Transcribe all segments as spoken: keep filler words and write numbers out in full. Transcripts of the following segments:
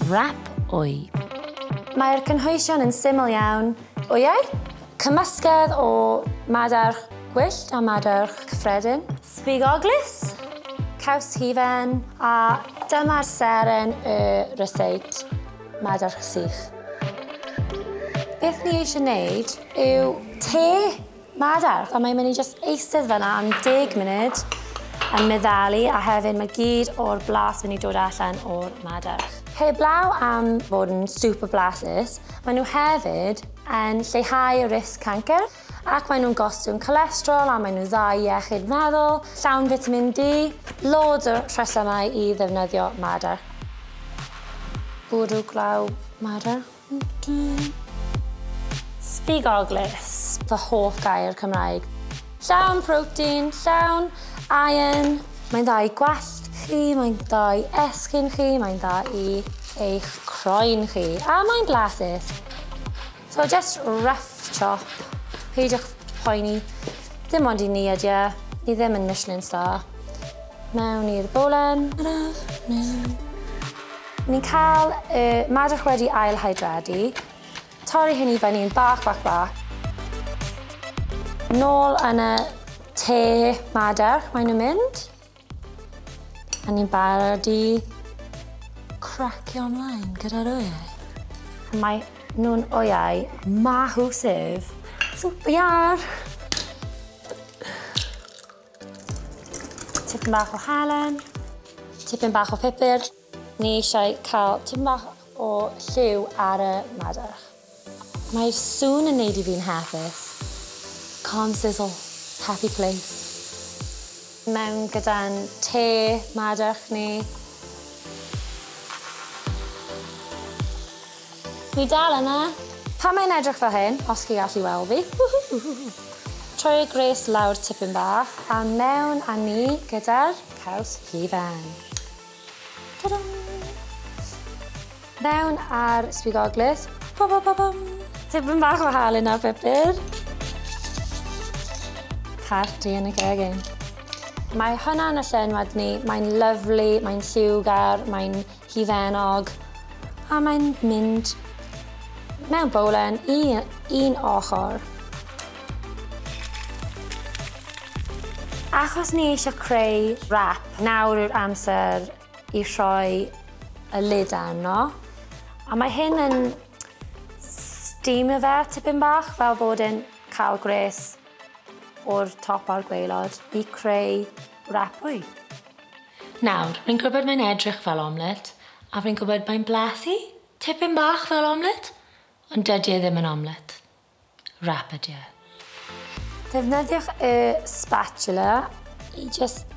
Rap wy. Mae'r cynhwysion yn syml iawn. Wyau, cymysgedd o madarch gwyllt a madarch cyffredin, sbigoglis, caws hufen, a dyma'r seren y ryseit madarch sych. Beth ni eisiau gwneud yw te madarch, a mae'n mynd i just eistedd fyna am deg munud yn meddalu, a hefyd mae gyd o'r blas mynd i dod allan o'r madarch. Heblaw am fod yn super blasus, maen nhw hefyd yn lleihau y risg cancer, ac maen nhw'n gostwng cholesterol, a maen nhw dda i iechyd meddwl, llawn vitamin D, loads o rhesymau i ddefnyddio madarch. Bwrw glaw madarch. Sbigoglis, fy hoff gair Cymraeg. Llawn protein, llawn iron, mae'n dda i gwallt chi, mae'n dda i esgyn chi, mae'n dda i eich croen chi, a mae'n blasus. So just rough chop, peidiwch poeni, dim ond i ni ydy, ni ddim yn Michelin star. Mewn i'r bolen. Ni'n cael y madarch wedi ail-hydradu, torri hyn i fyny yn bach, bach, bach. Nôl yn y te madarch maen nhw'n mynd. A ni'n barod i cracio ymlaen gyda'r wyau. Mae nhw'n wyau mahwsif. Super iar! Tipyn bach o halen, tipyn bach o pupur. Ni eisiau cael tipyn bach o lliw ar y madarch. Mae'r sŵn yn neud i fi'n hapus. Calm sizzle, happy place. Mewn gyda'n te madarch ni. Ni dal yna. Pan mae'n edrych fel hyn, os chi gallu weld fi. Troi'r gres lawr tipyn bach, a mewn â ni gyda'r caws hufen. Ta-dam! Mewn ar sbigoglis. Pa-pa-pa-pam! Tipyn bach o halen a pupur. Parti yn y gegin. Mae hwnna'n y llenwad ni, mae'n lyflu, mae'n lliwgar, mae'n hifenog, a mae'n mynd mewn bolen i un ochr. Achos ni eisiau creu wrap, nawr yw'r amser i rhoi y lid arno, a mae hyn yn steamio fe tipyn bach, fel bod yn cael gres o'r top o'r gwaelod i creu wrap wy. Nawr, rwy'n gwybod mae'n edrych fel omlet, a rwy'n gwybod mae'n blasu, tipyn bach fel omlet, ond dydy e ddim yn omlet. Wrap ydy e. Defnyddiwch y spatula i just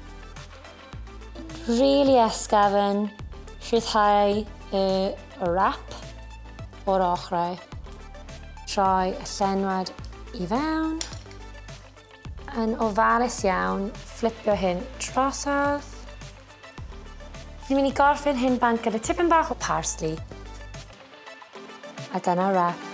really ysgafn rhyddhau y wrap o'r ochrau. Troi y llenwad i fewn. Yn ofalus iawn, flipio hyn drosodd. Ni'n mynd i gorffen hyn bant gyda tipyn bach o parsley. A dyna wrap.